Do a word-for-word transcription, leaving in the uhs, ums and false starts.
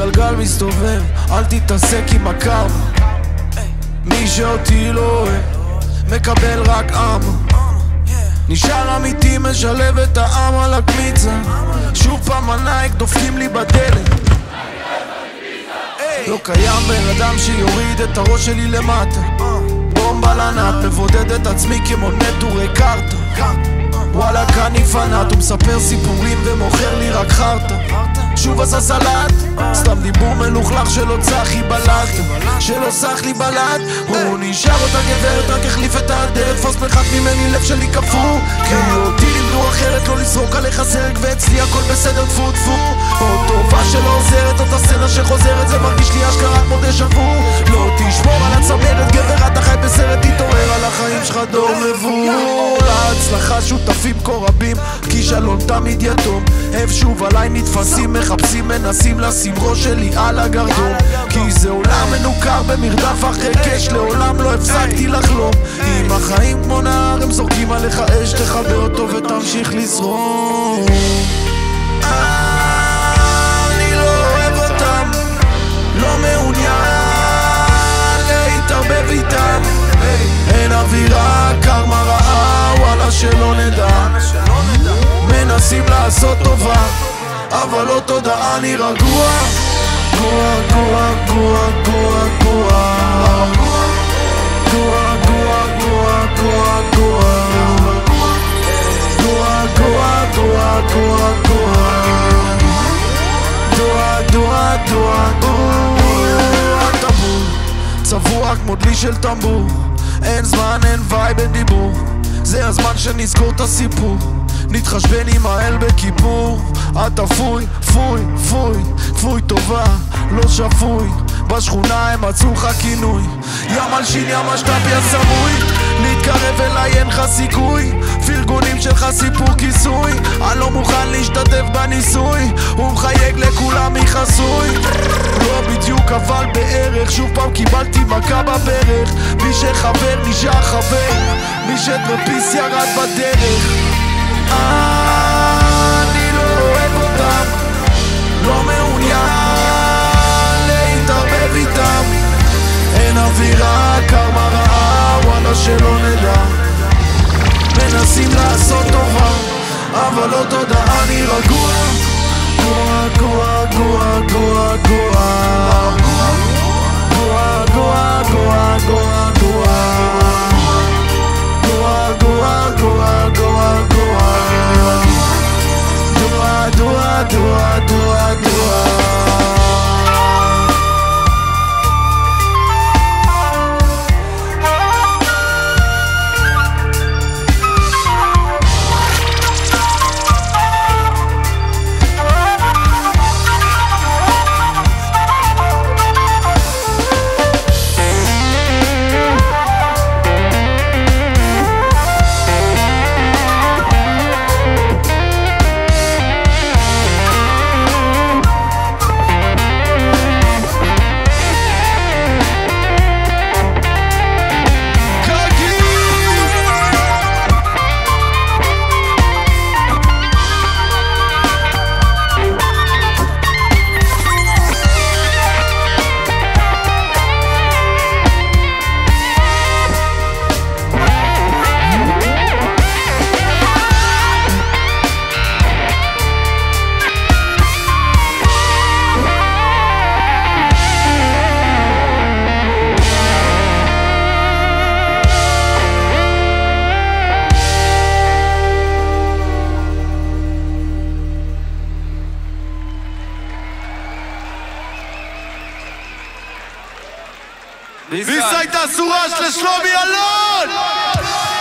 הגלגל מסתובב, אל תתעסק עם הקרמה. מי שאותי לא אוהב מקבל רק עם. נשאר אמיתי, משלב את העם על הקמיצה. שוב פעם הנייק דופקים לי בדלת. לא קיים בן אדם שיוריד את הראש שלי למטה. בומבה לנט, מבודד את עצמי כמו נטורי קרטה. וואלה כאני פנאט, הוא מספר סיפורים ומוכר לי רק חרטה. שוב עשה סלט, סתם דיבור מלוכלך שלא צחי בלט, שלא סח לי בלט. הוא נשאר אותה גברת, רק החליף את הדלת. פוס מחת ממני, לב שלי כפור, כי אותי לימדו אחרת, לא לזרוק עליך סרק, ואצלי הכל בסדר, טפו טפו. עוד טובה שלא עוזרת, אותה סצנה שחוזרת, זה מרגיש לי אשכרה כמו דז'ה וו. לא תשמור על הצמרת, גבר אתה חי בסרט, תתעורר על החיים שלך דור מבוא. להצלחה שותפים כה רבים, כישלון תמיד יתום. אהב שוב עליי נתפסים, מחפשים מנסים לשים ראש שלי על הגרדום. כי זה עולם מנוכר במרדף אחרי קש, לעולם לא הפסקתי לחלום. אם החיים כמו נהר הם זורקים עליך אש, תחבר אותו ותמשיך לזרום. אני לא אוהב אותם, לא מעוניין להתערבב איתם. אין אווירה, קרמה רעה, וואלה שלא נדע. מנסים לעשות טובה אבל לא תודה, אני רגוע. גוע, גוע, גוע, גוע, גוע. גוע, גוע, גוע, גוע, גוע. גוע, גוע, גוע, גוע, גוע. דוע, דוע, דוע, דוע. טבור, צבוע כמו דלי של טמבור. אין זמן, אין וייב, אין דיבור. זה הזמן שנזכור את הסיפור. נתחשבן עם האל בכיפור. אתה פוי, פוי, פוי, פוי טובה, לא שפוי. בשכונה הם מצאו לך כינוי. ים על שין, ים השטף, יא סמוי. להתקרב אליי אין לך סיכוי. פרגונים שלך סיפור כיסוי. אני לא מוכן להשתתף בניסוי. הוא מחייג לכולם מחסוי. לא בדיוק אבל בערך. שוב פעם קיבלתי מכה בברך. מי שחבר נשאר חבר, מי שטרפיס ירד בדרך. אני לא אוהב אותם, לא מעוניין להתערבב איתם. אין אווירה, קרמה רעה, וואלה שלא נדע. מנסים לעשות טובה אבל לא תודה, אני רגוע. גוע, גוע, גוע, גוע, גוע. גוע, גוע, גוע, גוע, גוע. גוע, גוע, גוע, גוע, גוע. דוע, דוע, דוע, דוע, דוע. ויסה הייתה סורה של שלומי אלון!